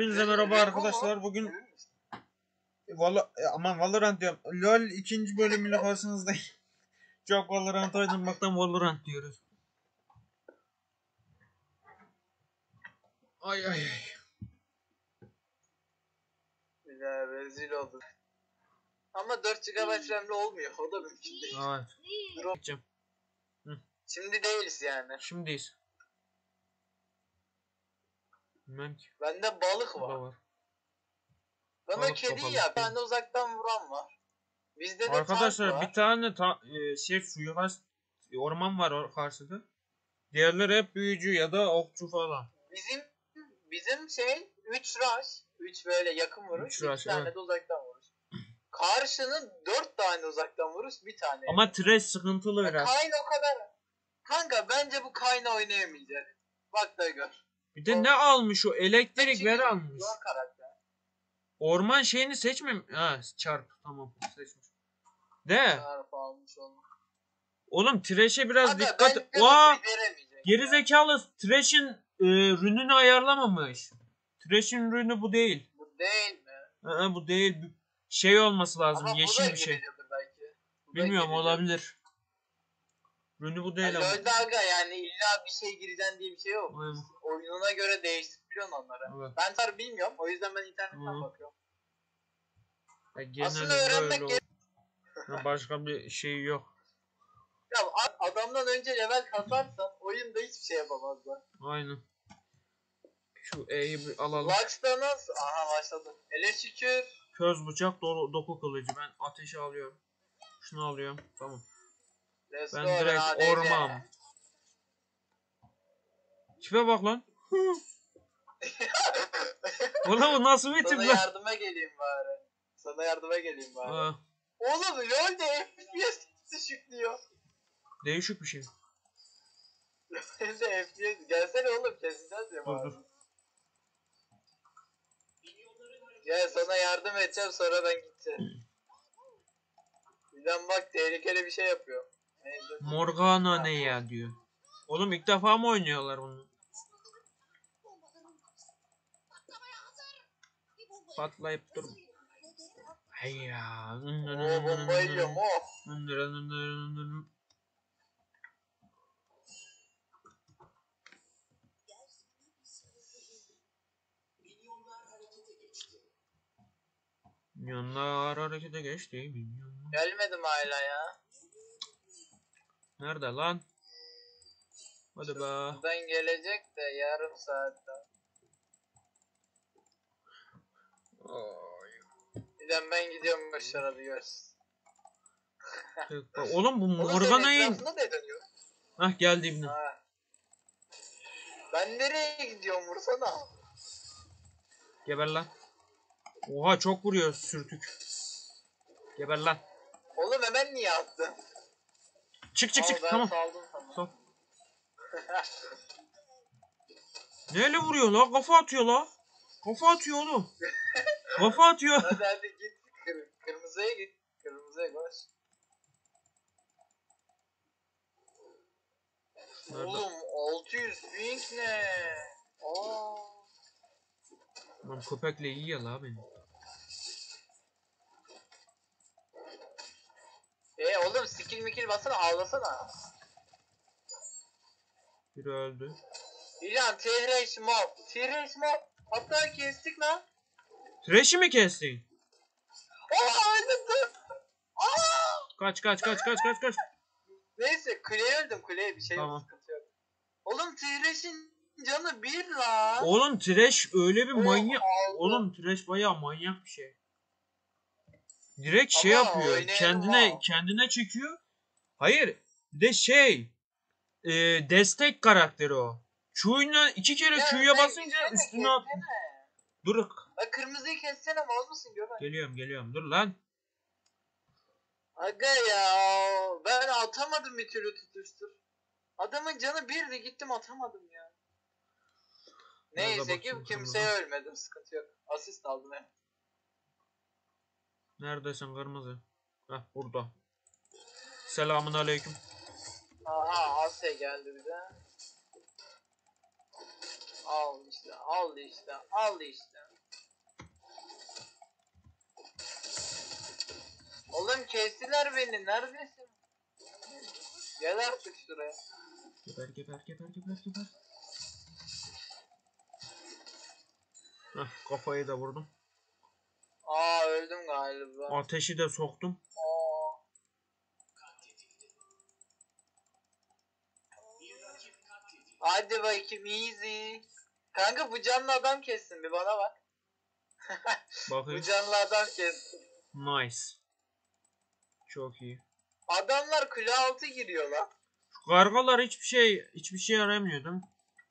Hepinize merhaba arkadaşlar. Bugün Valorant diyorum. LoL ikinci bölümüyle karşınızdayım. Çok Valorant oynamaktan Valorant diyoruz. Ay ay ay. Ya rezil oldum. Ama 4 GB RAM'li olmuyor. O da mümkün değil. Evet. Şimdi değiliz yani. Şimdiyiz. Bilmem ki. Bende balık var. Bana Balık kedi kapalı. ya. Bende uzaktan vuran var. Bizde de Arkadaşlar tank var. bir tane suikast orman var karşıda. Diğerleri hep büyücü ya da okçu falan. Bizim 3 rush. 3 böyle yakın vuruş. 2 tane Evet. de uzaktan vuruş. Karşının 4 tane uzaktan vuruş, bir tane. Ama trash sıkıntılı biraz. Kayn o kadar. Kanka bence bu Kayn oynayamayacak. Bak da gör. Bir de ne almış o? Elektrik ver almış. Zor karakter. Orman şeyini seçmem. Ha, çarp. Tamam, seçmiş. De. Çarp almış onu. Oğlum Thresh'e biraz Kanka, dikkat. Oha! Geri zekalı Thresh'in rününü ayarlamamış. Thresh'in rünü bu değil. Bu değil mi? Bu değil. Şey olması lazım. Ama yeşil bir şey. Belki. Bilmiyorum, olabilir. Rünü bu değil ama. LoL'de aga yani illa bir şey gireceksin diye bir şey yok. Aynen. Oyununa göre değiştiriyorsun onları. Evet. Ben tabi bilmiyorum. O yüzden ben internetten bakıyorum. Aslında öğrenmek başka bir şey yok. Ya adamdan önce level kasarsan oyunda hiçbir şey yapamazlar. Aynen. Şu E'yi bir alalım. Lux'ta nasıl? Aha başladı. Hele şükür. Köz bıçak doku kılıcı. Ben ateşi alıyorum. Şunu alıyorum. Tamam. Ben direkt orman. Tipe bak lan. Oğlum bu nasıl bir tip lan? Sana yardıma geleyim bari. Oğlum LoL'de FPS düşüklüyor. Değişik bir şey. LoL'de FPS. Gelsene oğlum, keseceğiz ya bari. Dur. Gel sana yardım edeceğim, sonra ben gideceğim. Birden bak tehlikeli bir şey yapıyor. Morgana ne ya diyor. Oğlum ilk defa mı oynuyorlar bunu? Patlayıp dur. Hey ya. Bomba yiyorum o. Milyonlar harekete geçti. Milyonlar. Gelmedim hala ya. Nerede lan? Hadi be. Buradan gelecek de yarım saatte. Birden ben gidiyorum aşağı, bir görsün. Oğlum bu Morgana'yı... Hah, geldi ibne. Ben nereye gidiyorum, vursana. Geber lan. Oha, çok vuruyor sürtük. Geber lan. Oğlum hemen niye attın? Çık tamam. Sal. Neyle vuruyor la? Kafa atıyor la. Kafa atıyor oğlum. Kafa atıyor. Hadi git. Kırmızıya git. Kırmızıya koş. Nerede? Oğlum 600 ping ne? Lan köpekle iyi ya la beni. Oğlum skill mikil basana, ağlasana. Biri öldü. İlan T-Rex mob. T-Rex mob. Hatta kestik lan. Thresh'i mi kestin? Öldüm. Kaç. Neyse kuleye öldüm, kuleye bir şey yok, sıkıntı yok. Oğlum T-Rex'in canı 1 lan. Oğlum Thresh öyle bir manyak. Oğlum Thresh bayağı manyak bir şey. Direkt şey yapıyor. Kendine çekiyor. Hayır. Bir de destek karakteri o. Q'yla 2 kere Q'ya basınca üstüne at. Dur. Bak kırmızıyı kessene, mal mısın Göbek? Geliyorum. Dur lan. Aga ya, ben atamadım bir türlü tutuştur. Adamın canı 1'di, gittim atamadım ya. Neyse ki kimseye ölmedim, sıkıntı yok. Asist aldım ya. Neredesin kırmızı? Heh, burada. Selamun aleyküm. Aha, Asya geldi bir de. Al işte. Oğlum kestiler beni. Neredesin? Gel artık şuraya. Geber geber geber geber geber. Heh, kafayı da vurdum. Aa öldüm galiba. Ateşi de soktum. Aa. Hadi bakayım easy. Kanka bu canlı adam kessin bir bana bak. Bu Bakayım. canlı adam kessin. Nice. Çok iyi. Adamlar kule altı giriyor lan. Şu kargalar hiçbir şey yaramıyor değil mi?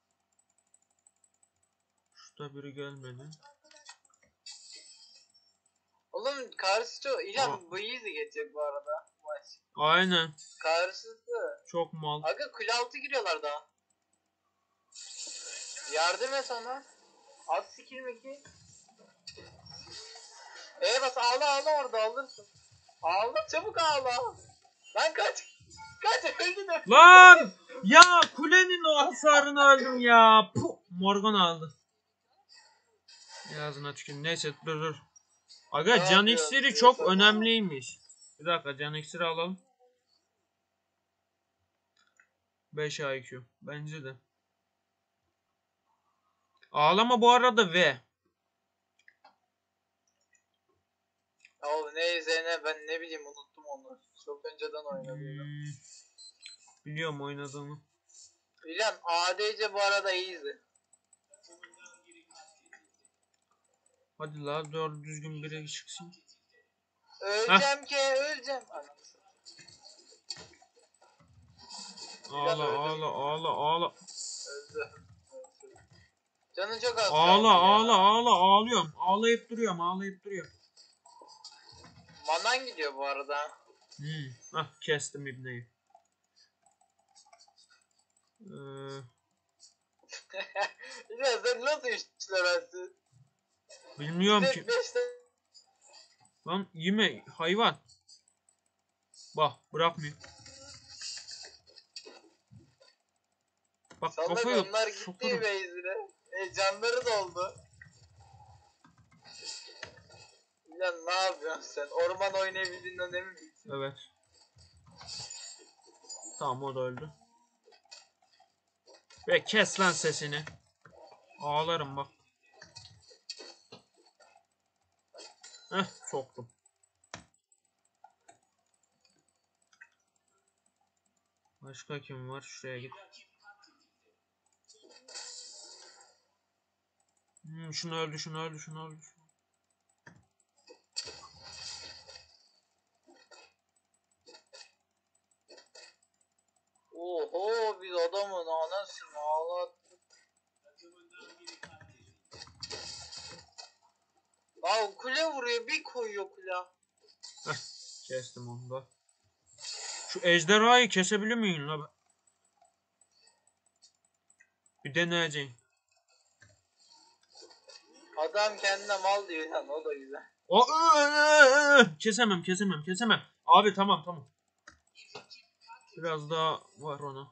Şurada biri gelmedi. Oğlum karşı çok... İlhan bu easy geçecek bu arada. Maç. Aynen. Karşısı. Çok mal. Aga kule altı giriyorlar daha. Yardım et ona. Az skill mi ki? Bas ağla orada alırsın. Ağla çabuk ağla. Lan kaç. Kaç öldü de. Lan! Ya kulenin o hasarını öldüm ya. Puh! Morgan aldı. Ağzına tükürüm. Neyse dur. Aga Ne can yapıyorsun? iksiri çok önemliymiş. Bir dakika can iksiri alalım. 5 IQ. Bence de. Ağlama bu arada V. Oğlum neyse ne ben ne bileyim unuttum onu. Çok önceden oynadım. Biliyorum oynadığını. İlhan ADC bu arada easy. Hadi la doğru düzgün biri çıksın. Öleceğim ki öleceğim. Ağla ağla ağla ağla. Öldü. Canı çok az. Ağlıyorum. Ağlayıp duruyorum. Manan gidiyor bu arada. Kestim ibneyi. İlhan sen nasıl işlemezsin? Bilmiyorum ki. Lan yeme hayvan. Bak bırakmıyor. Bak Salak kafayı onlar gitti sokurum. base'ine. Canları doldu. İlhan ne yapıyorsun sen? Orman oynayabildiğinden emin misin? Evet. Tamam o da öldü. Ve kes lan sesini. Ağlarım bak. Soktum. Başka kim var? Şuraya git. Şunu öldü. Oho biz adamın anasını ağlattık. Aa kule vuruyor bir koyuyor kule. Kestim onu da. Şu ejderhayı kesebilir miyim la? Bir deneyeceğim. Adam kendine mal diyor lan o da güzel. Kesemem. Abi tamam. Biraz daha var ona.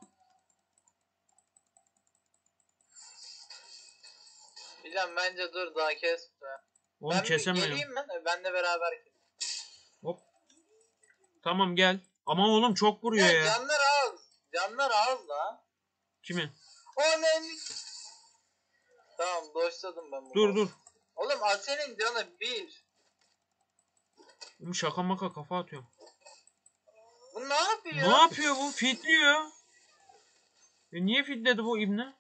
Bilmem bence dur daha kes be. Onu Ben kesemiyorum. geleyim ben. Benle beraber kes. Hop. Tamam gel. Ama oğlum çok vuruyor ya. Canlar az la. Kimin? O ne? Tamam doşladım ben bunu. Dur. Oğlum Asen'in canı 1. Şaka maka kafa atıyorum. Bu ne yapıyor? Ne yapıyor bu? Fitliyor. Niye fitledi bu ibne?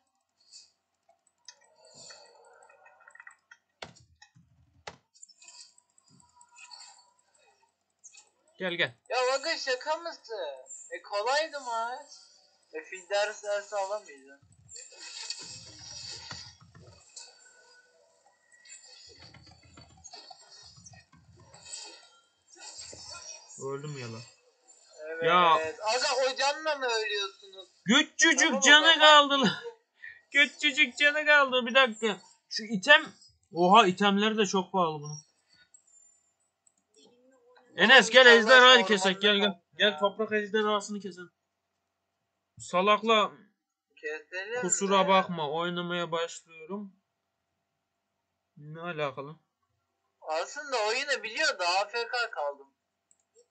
Gel. Ya Vaga şaka mısın? Kolaydı maç. Fil dersi alamayacaksın. Öldüm ya lan. Evet. Ya. Aga o canla mı ölüyorsunuz? Küçücük canı kaldı lan. Küçücük canı kaldı. Bir dakika. Şu item. Oha itemleri de çok pahalı bunun. Enes gel ejderhayı kesek gel. Gel toprak ejderhasını keselim. Salakla Keselim kusura de. bakma oynamaya başlıyorum. Ne alakalı? Aslında oyunu biliyor da AFK kaldım.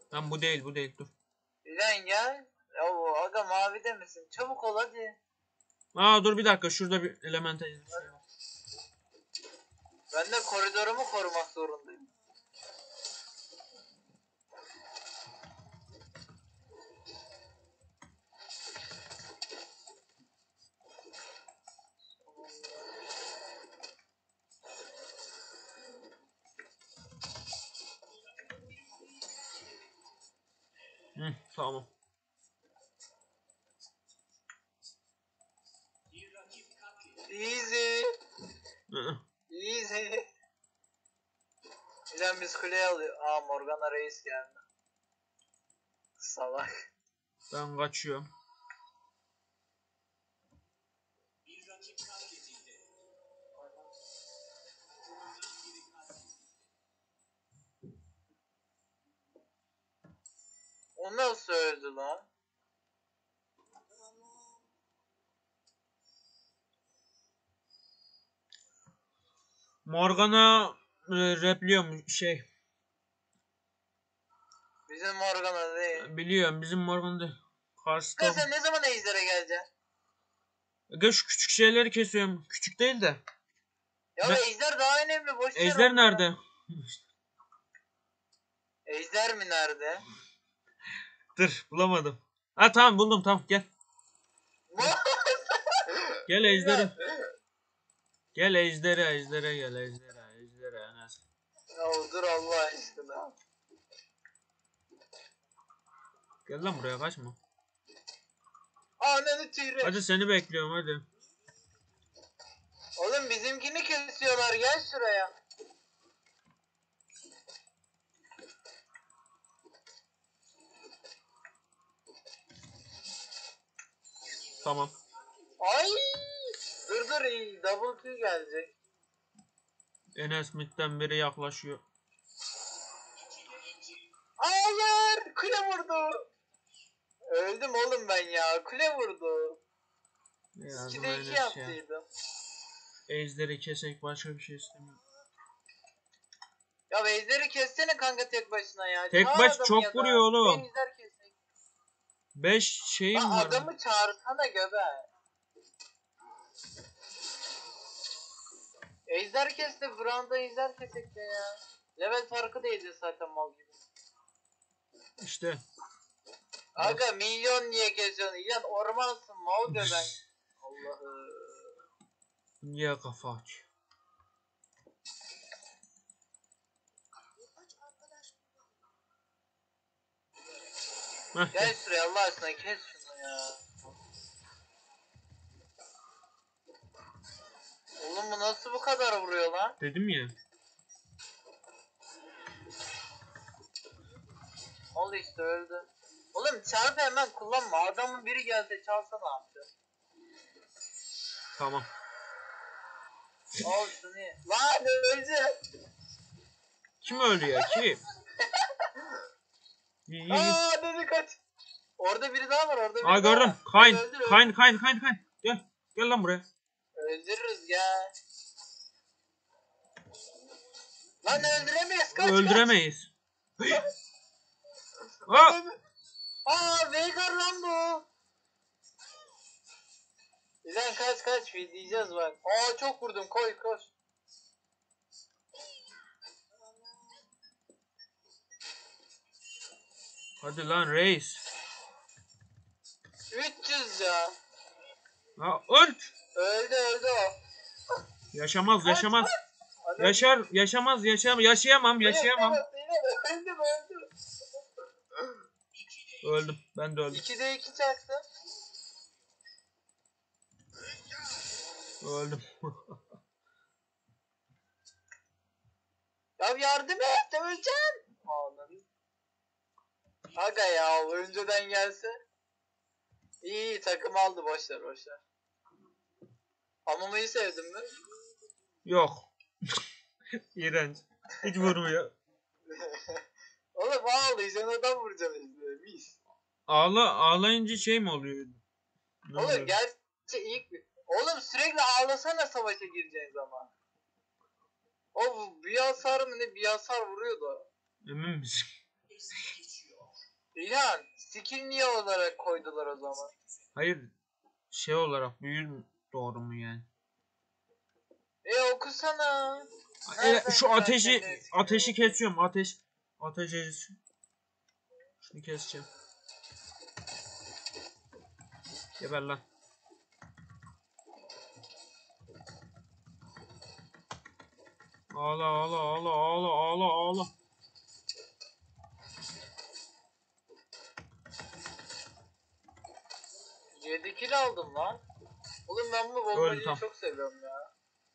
Lan bu değil, bu değil, dur. Lan gel. Ya aga mavide misin? Çabuk ol hadi. Aa dur bir dakika, şurada bir elemente şey var. Ben de koridorumu korumak zorundayım. Hı, tamam. Easy. Hı. Easy. Bilen biz kuleye alıyor. Aa Morgana Reis geldi. Salak. Ben kaçıyorum. O nasıl öldü lan? Morgana repliyorum şey. Bizim Morgana değil. Biliyorum, bizim Morgana değil. Karşı Kız sen ne zaman Ejder'e geleceksin? Aga şu küçük şeyleri kesiyorum. Küçük değil de. Ya Ne? Ejder daha önemli. Boş ver Ejder onları. nerede? Ejder mi nerede? Dur bulamadım. Ha tamam buldum, tamam gel. Gel ejderi. Gel ejdere gel ejdere Enes. Ya dur Allah aşkına. Gel lan buraya, kaçma. Ananı tüyre. Hadi seni bekliyorum hadi. Oğlum bizimkini kesiyorlar gel şuraya. Tamam. Ay. Dur iyi. Double kill gelecek. Enes midden biri yaklaşıyor. Hayır. Kule vurdu. Öldüm oğlum ben ya. Kule vurdu. Yardım 2'de 2 Enes ya. yaptıydım. Ejderi kesek, başka bir şey istemiyorum. Ya Ejder'i kessene kanka tek başına ya. Tek Çağır baş adamı çok ya da. vuruyor oğlum. Ejder kesek. 5 şeyim Lan var. adamı çağırsana göbe. Ejder kesti. Brown'da Ejder kesek de ya. Level farkı değildi zaten mal gibi. İşte. Aga milyon niye kesiyorsun? İlan ormansın mal göben. Allah'ım. Niye kafa aç? Heh, Gel şuraya Allah aşkına kes şunu ya. Oğlum bu nasıl bu kadar vuruyor lan? dedim ya. Ol işte öldü. Oğlum çarpı hemen kullanma. Adamın biri gelse çalsa ne yapacak? Tamam. Al şunu ye. Lan öldü. Kim öldü ya? Kim? İyi. Aa dedi kaç. Orada biri daha var orada biri Aa daha gördüm. var. Kayn. Öldür, öldür. Kayn. Gel. Gel lan buraya. Öldürürüz ya. Lan öldüremeyiz kaç Öldüremeyiz. kaç. Aa! Aa Veigar lan bu. Bizden kaç diyeceğiz bak. Aa çok vurdum koy koş. Hadi lan reis. 300 ya. Ha, öl. Öldü o. Yaşamaz. Adam- Yaşayamam. Yaşayamam. Öldüm. Öldüm. Ben de öldüm. 2'de 2 çaktı. Öldüm. Ya yardım et öleceğim. Ağladım. Aga ya önceden gelse. İyi takım aldı boşver. Hamamıyı sevdim mi? Yok. İğrenç. Hiç vurmuyor. Oğlum ağlayacaksın adam vuracaksın işte. Mis. Ağlayınca şey mi oluyor? Ne Oğlum oluyor? gerçi Oğlum sürekli ağlasana savaşa gireceğin zaman. O bir hasar mı ne bir hasar vuruyordu. Emin misin? İlhan, skill niye olarak koydular o zaman? Hayır şey olarak büyü doğru mu yani? Okusana. Şu ateşi karakterleri kesiyorum. Ateş şunu keseceğim. Geber lan. Ağla ağla ağla ağla ağla ağla. Yedi kill aldım lan. Oğlum ben bu bombacıyı tam. çok seviyorum ya.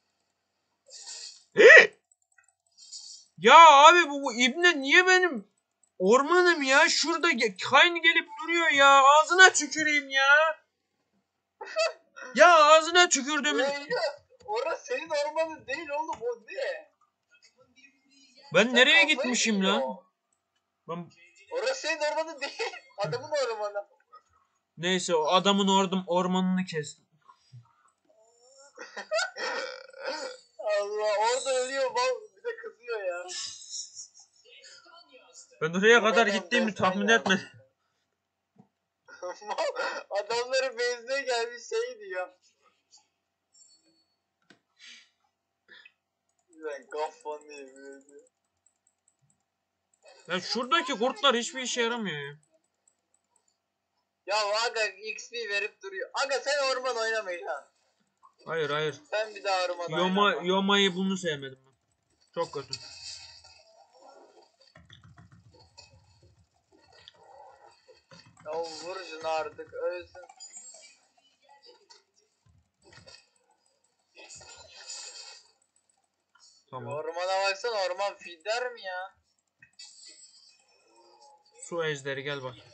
Ya abi bu ibne niye benim ormanım ya? Şurada Kayn gelip duruyor ya. Ağzına tüküreyim ya. Ya ağzına tükürdüm. Orası senin ormanın değil oğlum, o ne? Ben Sen nereye kafayı gitmişim yiyor. lan? Ben... Orası senin ormanın değil. Adamın ormanı. Neyse o adamın ormanını kestim. Allah, orada ölüyor bal, bir de kızıyor ya. Ben oraya kadar Adam gittiğimi destan tahmin ya. etme. Adamların base'ine gelmiş şey diyor. Ben kafan diye böyle. Ya şuradaki kurtlar hiçbir işe yaramıyor ya. Ya aga XP verip duruyor. Aga sen orman oynamayın ha. Hayır. Sen bir daha orman oynama. Yoma'yı bunu sevmedim ben. Çok kötü. Ya vur şunu artık ölsün. Tamam. Ormana baksana, orman feeder mi ya? Su ejderi gel bak.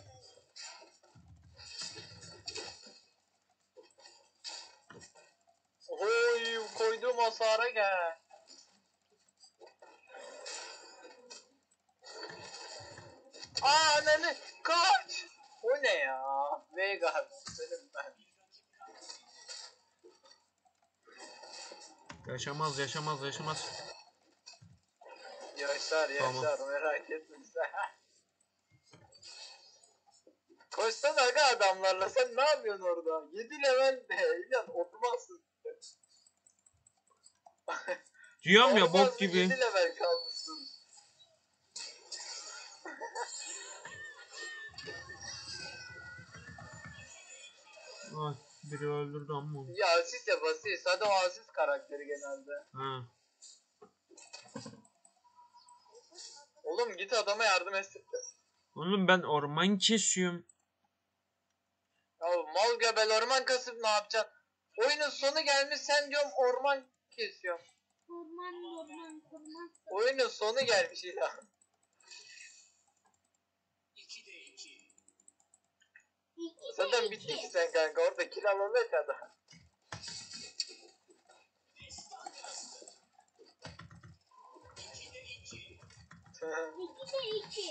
Oy, koyduğum hasara gel. Ananı kaç. O ne ya? Veigar senin ben. Yaşamaz. Yaşar Tamam. merak etme sen. Koşsana aga adamlarla, sen ne yapıyorsun orada? 7 level de İlhan oturmazsın. Diyorum ya bok Ormazda gibi. 7 level kalmışsın. Ay, biri öldürdü ama. Ya asist yap asist. Hadi o asist karakteri genelde. Ha. Oğlum git adama yardım et. Oğlum ben orman kesiyorum. Ya mal göbel orman kasıp ne yapacaksın? Oyunun sonu gelmiş, sen diyorum orman kesiyorum. Orman. Oyunun sonu gelmiş ya. Zaten bitti ki sen kanka, orada kill alalı kadar. İki.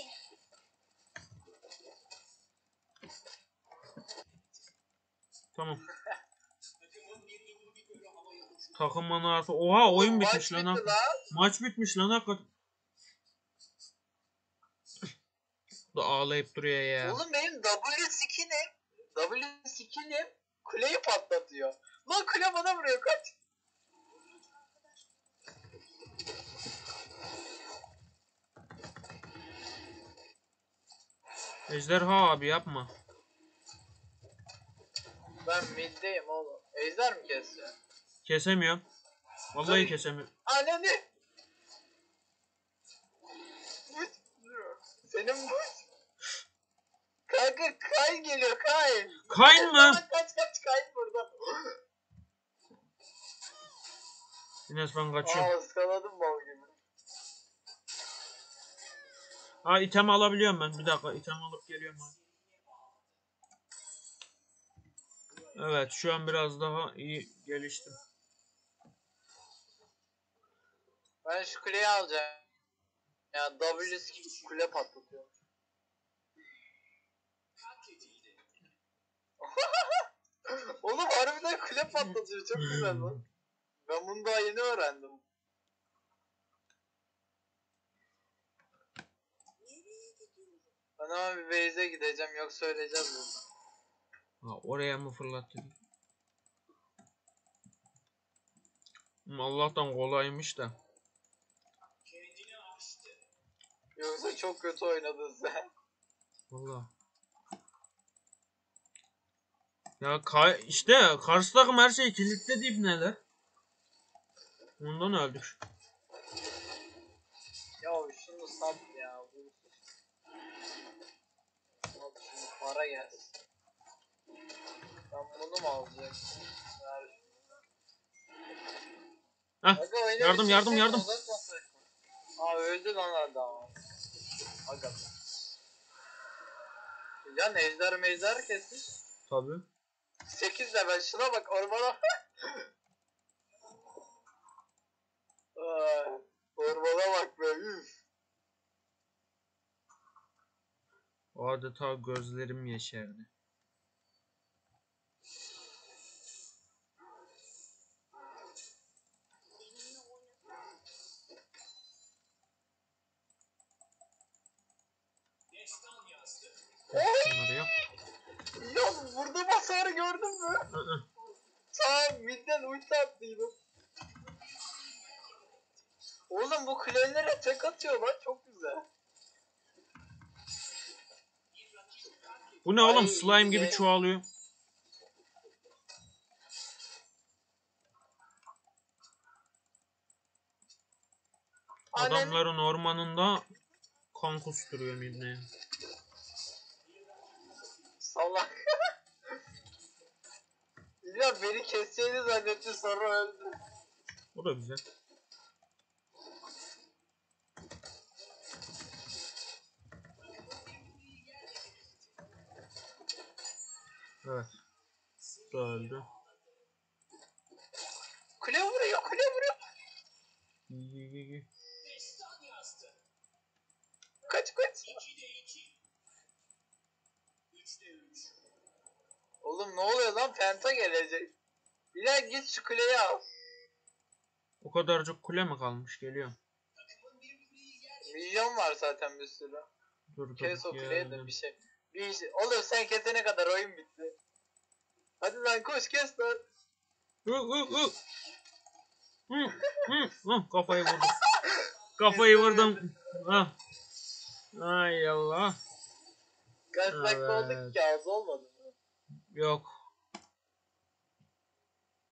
Tamam. Takım manası. Oha oyun Oğlum, bitmiş maç lan. bitti lan. Maç bitmiş lan hakikaten. Da ağlayıp duruyor ya. Oğlum benim W skill'im kuleyi patlatıyor. Lan kule bana vuruyor, kaç. Ejderha abi yapma. Ben middeyim oğlum. Ejder mi kesiyor? Kesemiyorum. Vallahi Dur. kesemiyorum. Ananı. Senin bu. Kanka Kayn geliyor, Kayn. Kayn mı? Kaç Kayn burada. Enes ben kaçıyorum. Iskaladım bal gibi. Ha item alabiliyorum ben. Bir dakika item alıp geliyorum abi. Evet şu an biraz daha iyi geliştim. Ben şu kuleyi alacağım. Ya W skill kule patlatıyor. Oğlum harbiden kule patlatıyor, çok güzel lan. Ben bunu daha yeni öğrendim. Ben ama bir base'e gideceğim yoksa öleceğiz burada. Ha, oraya mı fırlattı? Allah'tan kolaymış da. Yoksa çok kötü oynadın sen. Vallahi. Ya işte karşı takım her şeyi kilitledi ibneler. Ondan öldük. Ya şunu sat ya. Al şunu para gelsin. Ben bunu mu alacaksın? Ver şunu. Heh, Aga oyunu yardım, bir yardım, çeksek yardım. uzatmasak mı? Aa öldü lan adam. Aga. Ya ejder kesmiş. Tabii. 8 level şuna bak ormana. Ay, ormana bak be üf. Adeta gözlerim yeşerdi. Şunları yap. Ya vurduğum hasarı gördün mü? Tamam midden ulti attıydım. Oğlum bu kuleylere tek atıyor lan çok güzel. Bu ne oğlum? Ay, Slime gibi iyi. çoğalıyor. Adamların ormanında kan kusturuyor midneye. Salak. Ya beni keseceğini zannetti sonra öldü. O da güzel. Evet. Bu da öldü. Kule vuruyor kule vuruyor. İyi. Kaç. Oğlum ne oluyor lan penta gelecek. Bilal git şu kuleyi al. O kadarcık kule mi kalmış? Geliyor. Milyon var zaten bir sürü. Dur Kes o kuleyi de geldim. bir şey. Oğlum sen kesene kadar oyun bitti. Hadi lan koş kes lan. Kafayı vurdum. Kafayı vurdum. Ah. Ay Allah. Kaç dakika oldu Evet. ki az olmadı mı? Yok.